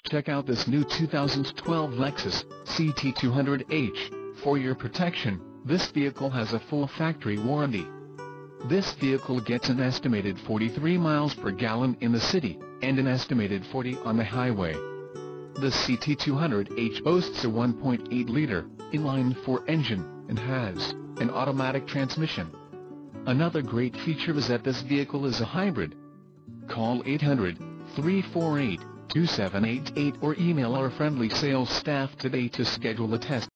Check out this new 2012 Lexus CT200H. For your protection, this vehicle has a full factory warranty. This vehicle gets an estimated 43 miles per gallon in the city, and an estimated 40 on the highway. The CT200H boasts a 1.8-liter, inline-4 engine, and has an automatic transmission. Another great feature is that this vehicle is a hybrid. Call 800-348-2788 or email our friendly sales staff today to schedule a test